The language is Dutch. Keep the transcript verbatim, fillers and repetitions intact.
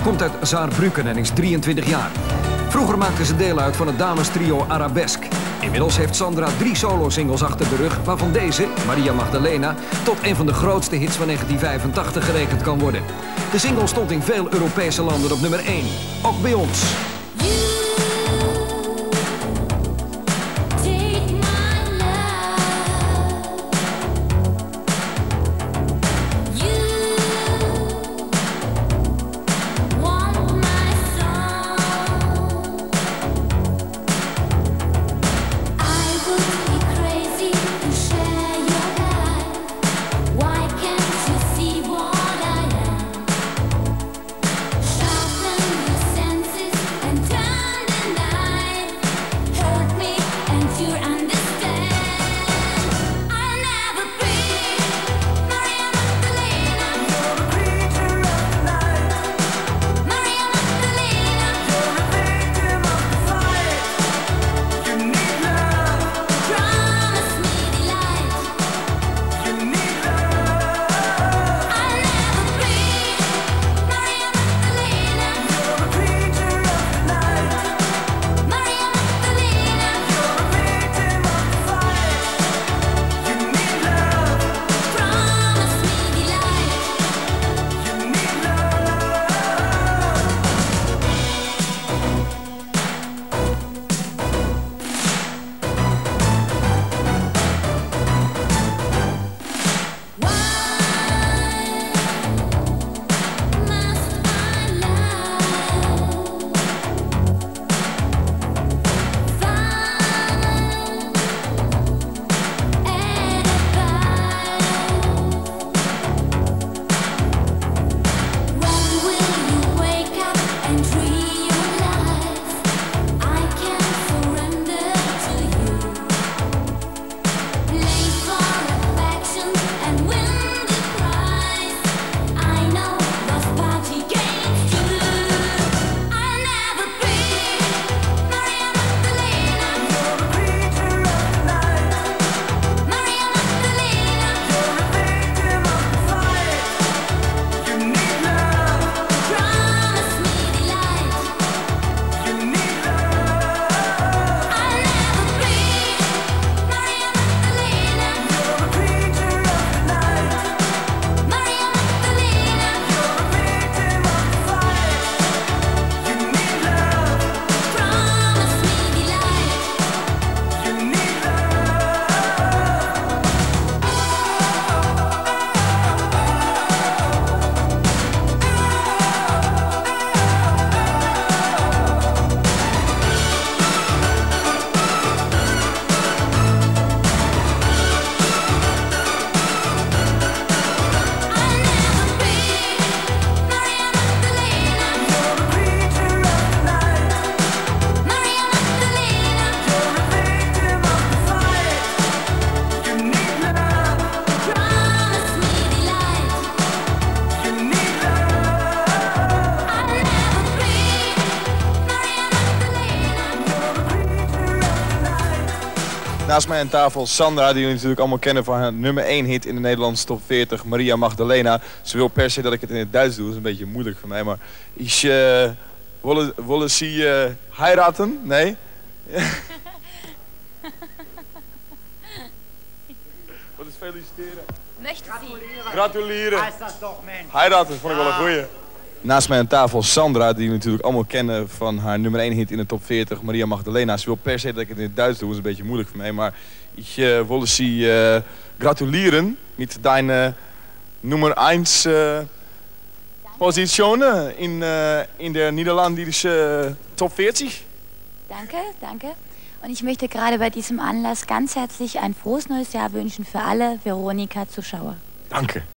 komt uit Saarbrücken en is drieëntwintig jaar. Vroeger maakte ze deel uit van het damestrio Arabesque. Inmiddels heeft Sandra drie solo-singles achter de rug, waarvan deze, Maria Magdalena, tot een van de grootste hits van negentien vijfentachtig gerekend kan worden. De single stond in veel Europese landen op nummer één, ook bij ons. Naast mij aan tafel Sandra, die jullie natuurlijk allemaal kennen van haar nummer één hit in de Nederlandse top veertig, Maria Magdalena. Ze wil per se dat ik het in het Duits doe, dat is een beetje moeilijk voor mij, maar ich uh, wolle, wolle sie uh, heiraten? Nee? Wat is feliciteren? Gratuleren. Gratuleren. Is dat toch, mens? Heiraten vond ik wel een goeie. Naast mij aan tafel Sandra, die jullie natuurlijk allemaal kennen van haar nummer één hit in de top veertig, Maria Magdalena. Ze wil per se dat ik het in het Duits doe, dat is een beetje moeilijk voor mij, maar ich uh, wolle sie uh, gratulieren met deine nummer één uh, Position in, uh, in der niederländische Top vierzig. Danke, danke. Und ich möchte gerade bei diesem Anlass ganz herzlich ein frohes neues Jahr wünschen für alle Veronika-Zuschauer. Danke.